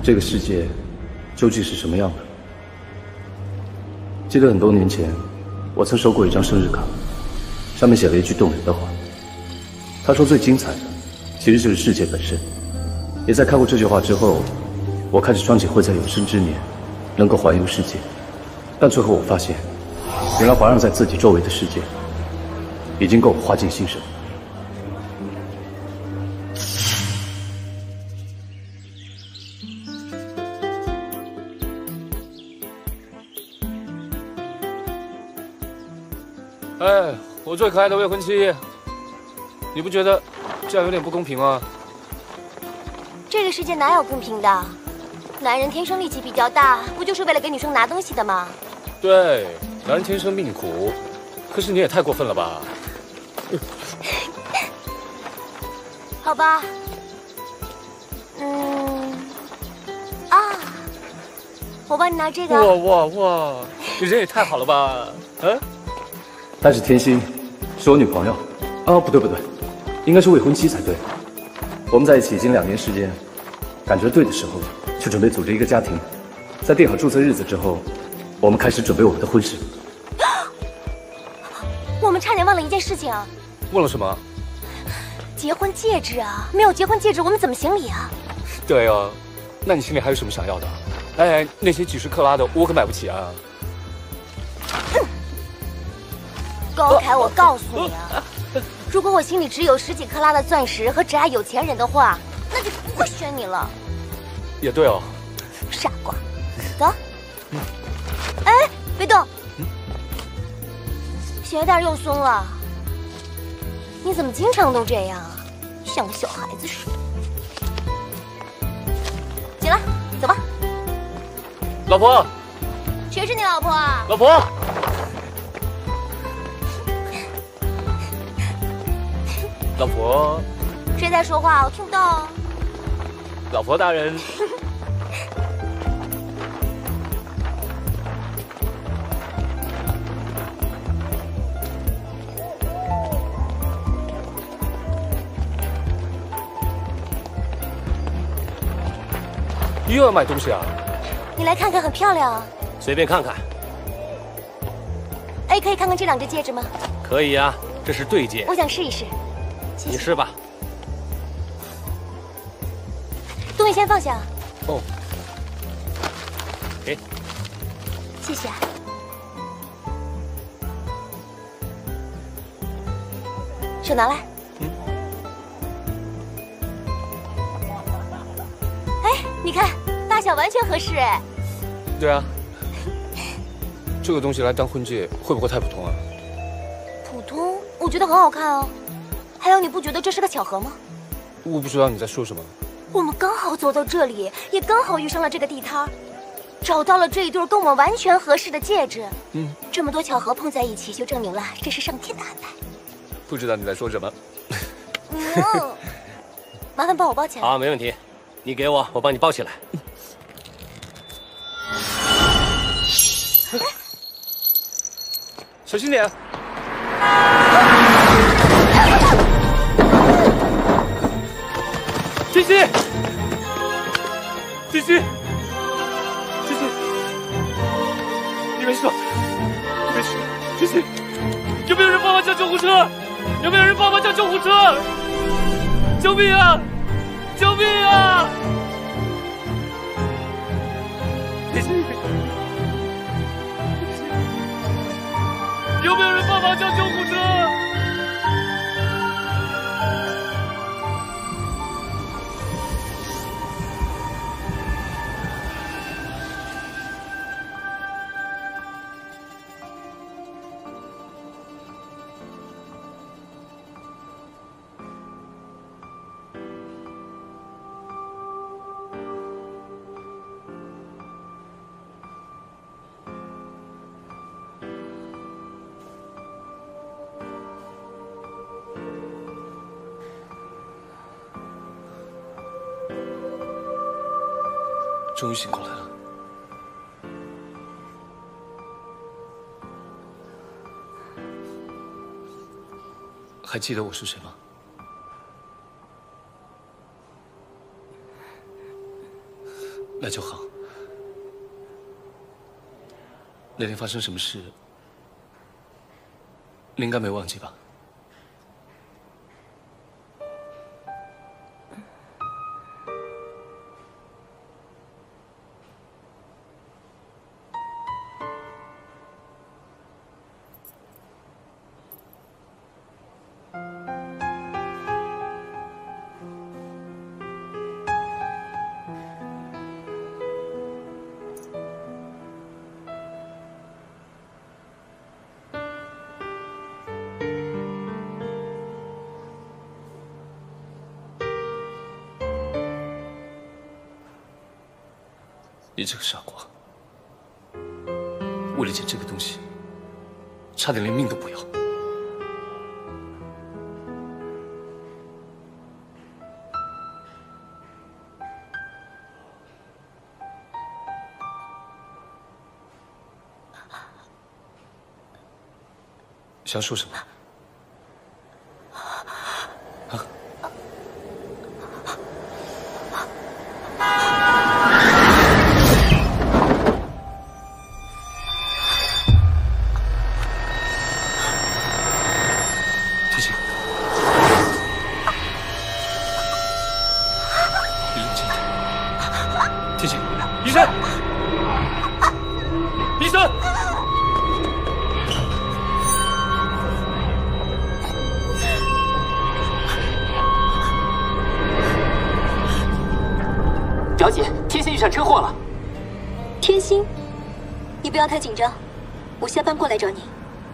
这个世界究竟是什么样的？记得很多年前，我曾收过一张生日卡，上面写了一句动人的话。他说，最精彩的其实就是世界本身。也在看过这句话之后，我开始憧憬会在有生之年能够环游世界。但最后我发现，原来环绕在自己周围的世界，已经够我花尽心神。 哎，我最可爱的未婚妻，你不觉得这样有点不公平吗？ 这个世界哪有公平的？男人天生力气比较大，不就是为了给女生拿东西的吗？ 对，男人天生命苦，可是你也太过分了吧？ 好吧，啊，我帮你拿这个。 哇，你人也太好了吧？嗯。 但是天心是我女朋友，哦，不对，应该是未婚妻才对。我们在一起已经2年时间，感觉对的时候，就准备组织一个家庭。在定好注册日子之后，我们开始准备我们的婚事。 我们差点忘了一件事情啊！ 忘了什么？ 结婚戒指啊！没有结婚戒指，我们怎么行礼啊？ 对啊，那你心里还有什么想要的？哎，那些几十克拉的我可买不起啊！ 高凯，我告诉你啊，如果我心里只有10几克拉的钻石和只爱有钱人的话，那就不会选你了。 也对哦， 傻瓜，走。哎，别动，鞋带又松了。你怎么经常都这样啊？像个小孩子似的。行了，走吧。 老婆， 谁是你老婆啊？ 老婆。 老婆， 谁在说话？我听不到哦。 老婆大人，又要买东西啊？ 你来看看，很漂亮啊。 随便看看。 哎，可以看看这2只戒指吗？ 可以呀，这是对戒。 我想试一试。 谢谢你试吧， 东西先放下。 哦，给， 谢谢。手拿来。哎，你看，大小完全合适哎。 对啊，这个东西来当婚戒会不会太普通啊？ 普通，我觉得很好看哦。 还有，你不觉得这是个巧合吗？ 我不知道你在说什么。 我们刚好走到这里，也刚好遇上了这个地摊，找到了这一对跟我们完全合适的戒指。这么多巧合碰在一起，就证明了这是上天的安排。 不知道你在说什么。 麻烦帮我包起来。 好，没问题。你给我，我帮你包起来。 小心点。 金星，金星，金星，你没事吧？没事，金星，有没有人帮忙叫救护车？有没有人帮忙叫救护车？救命啊！救命啊！金星，有没有人帮忙叫救护车？ 终于醒过来了。还记得我是谁吗？ 那就好。那天发生什么事，你应该没忘记吧？你这个傻瓜，为了捡这个东西，差点连命都不要。想说什么？啊？天心，你冷静一点。天心，医生，医生。 表姐，天心遇上车祸了。 天心，你不要太紧张，我下班过来找你。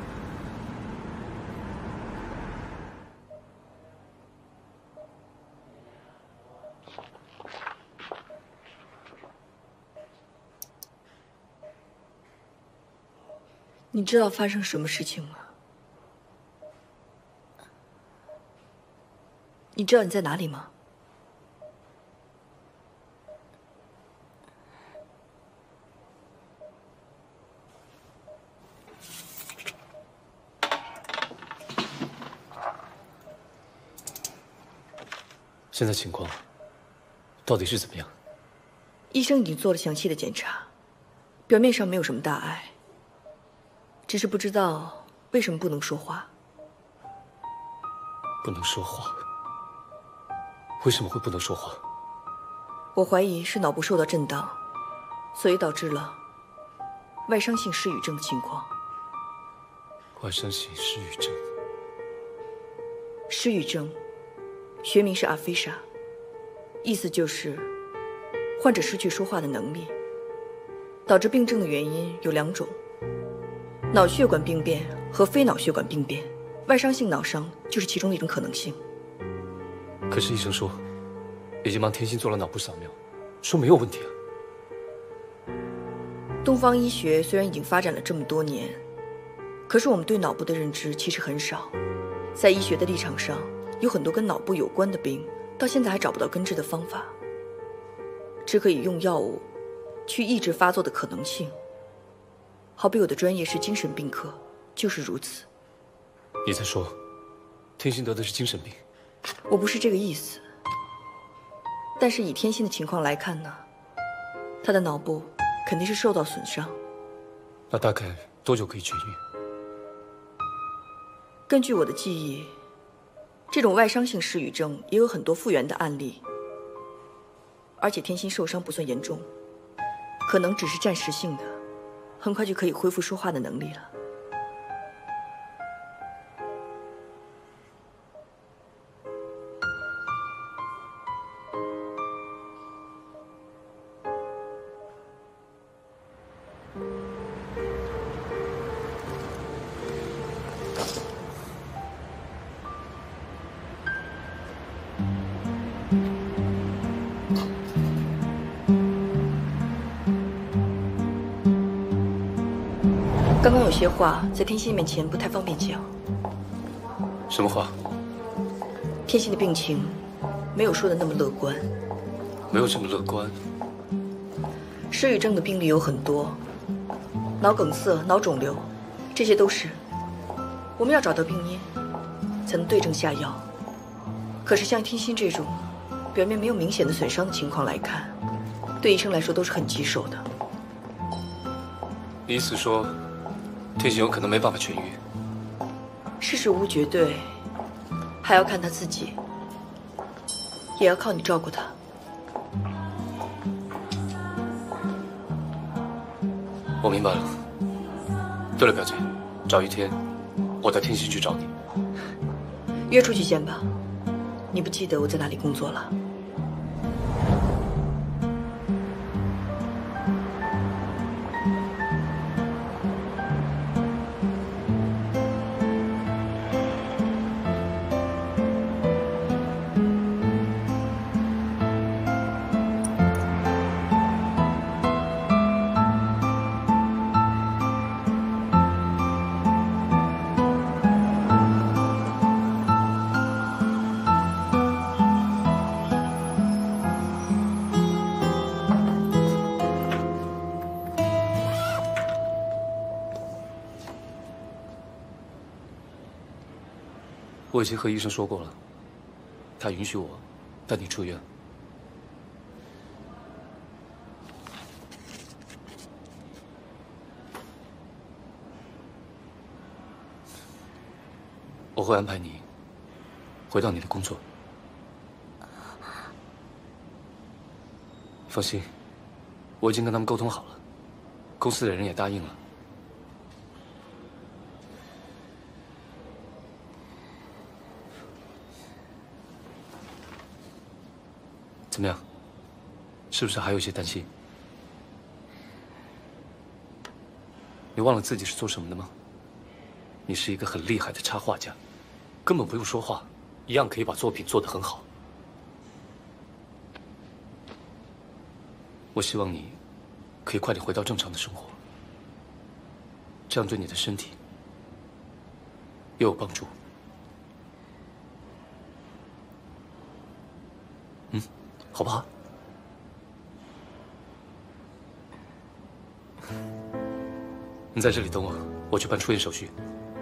你知道发生什么事情吗？你知道你在哪里吗？ 现在情况到底是怎么样？ 医生已经做了详细的检查，表面上没有什么大碍，只是不知道为什么不能说话。 不能说话？为什么会不能说话？ 我怀疑是脑部受到震荡，所以导致了外伤性失语症的情况。 外伤性失语症。 失语症。 学名是阿菲莎，意思就是患者失去说话的能力。导致病症的原因有2种：脑血管病变和非脑血管病变。外伤性脑伤就是其中的一种可能性。 可是医生说，已经帮天心做了脑部扫描，说没有问题啊。 东方医学虽然已经发展了这么多年，可是我们对脑部的认知其实很少。在医学的立场上， 有很多跟脑部有关的病，到现在还找不到根治的方法，只可以用药物去抑制发作的可能性。好比我的专业是精神病科，就是如此。 你在说，天心得的是精神病？ 我不是这个意思。但是以天心的情况来看呢，他的脑部肯定是受到损伤。 那大概多久可以痊愈？ 根据我的记忆， 这种外伤性失语症也有很多复原的案例，而且天心受伤不算严重，可能只是暂时性的，很快就可以恢复说话的能力了。刚刚有些话在天心面前不太方便讲。 什么话？ 天心的病情没有说的那么乐观。 没有这么乐观。 失语症的病例有很多，脑梗塞、脑肿瘤，这些都是。我们要找到病因，才能对症下药。可是像天心这种表面没有明显的损伤的情况来看， 对医生来说都是很棘手的。 你意思说，天行有可能没办法痊愈？ 事实无绝对，还要看他自己，也要靠你照顾他。 我明白了。对了，表姐，找一天，我带天行去找你。 约出去见吧。你不记得我在哪里工作了？ 我已经和医生说过了，他允许我带你出院。我会安排你回到你的工作。放心，我已经跟他们沟通好了，公司的人也答应了。怎么样？是不是还有一些担心？你忘了自己是做什么的吗？你是一个很厉害的插画家，根本不用说话，一样可以把作品做得很好。我希望你可以快点回到正常的生活，这样对你的身体也有帮助。好不好？你在这里等我，我去办出院手续。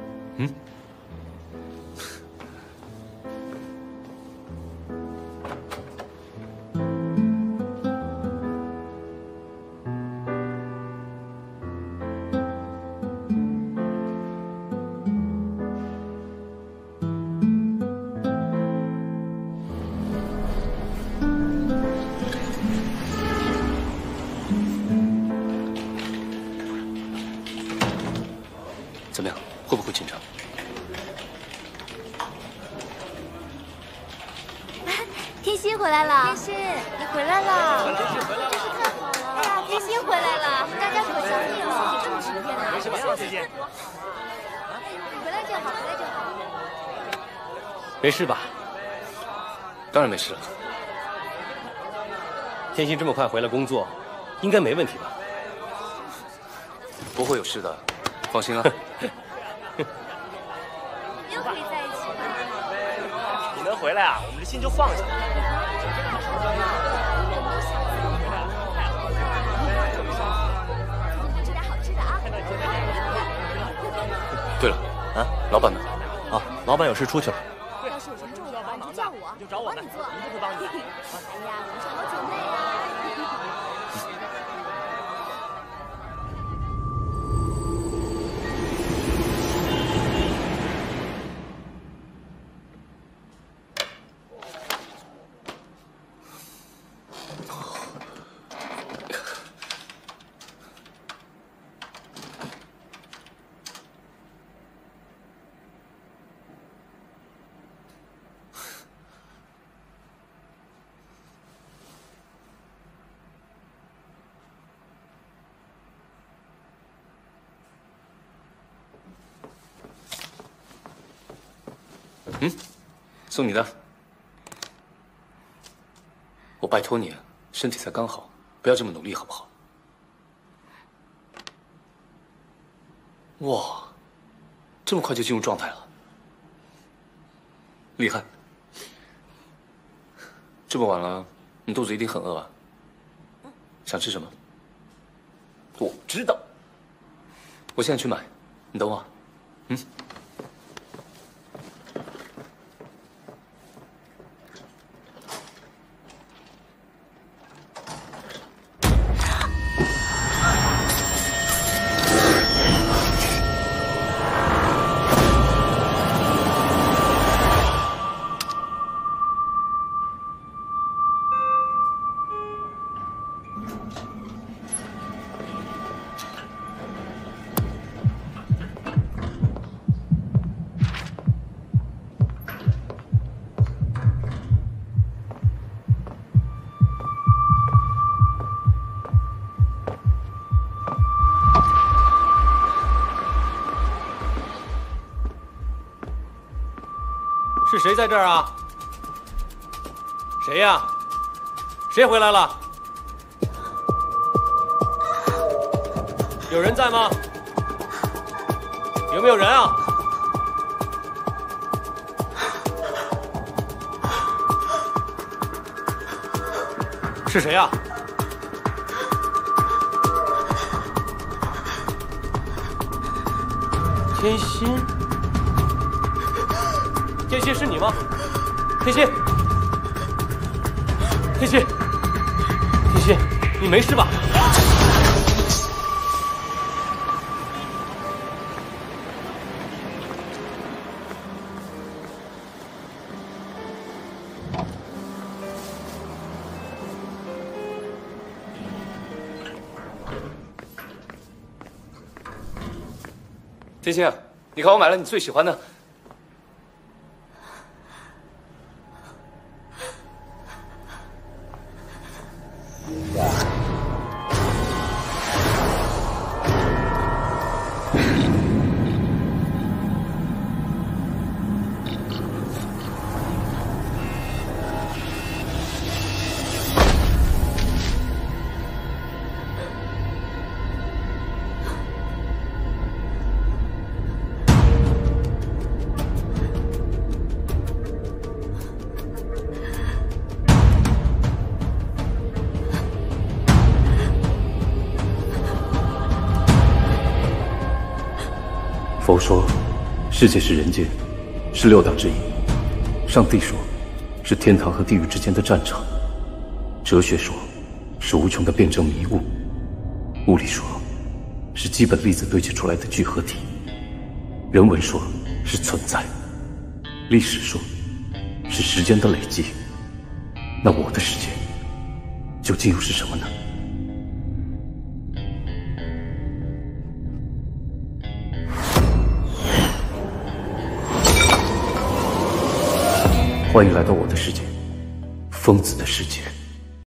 怎么样？会不会紧张？ 天心回来了，天心，你回来了，真是太好了！哎呀，天心回来了，大家可想你了，这么10天了， 没什么事，天心。 你回来就好，回来就好。 没事吧？ 当然没事了。 天心这么快回来工作，应该没问题吧？ 不会有事的，放心啦。 又可以在一起了。 你能回来啊，我们的心就放下了。 吃点好吃的啊！ 对了，老板呢？ 啊，老板有事出去了。 要是有什么重要的，你就叫我， 就找我们， 帮你做。 一定会帮你的。 哎呀，我们是好姐妹啊！ 送你的。我拜托你，身体才刚好，不要这么努力，好不好？哇，这么快就进入状态了，厉害！这么晚了，你肚子一定很饿啊？想吃什么？我知道，我现在去买，你等我。 是谁在这儿啊？谁呀？谁回来了？有人在吗？有没有人啊？是谁呀？天心，天心是你吗？天心，天心，天心，你没事吧？ 天心，你看我买了你最喜欢的。 佛说，世界是人间，是六道之一；上帝说，是天堂和地狱之间的战场；哲学说，是无穷的辩证迷雾；物理说，是基本粒子堆积出来的聚合体；人文说，是存在；历史说，是时间的累积。那我的世界，究竟又是什么呢？欢迎来到我的世界，疯子的世界。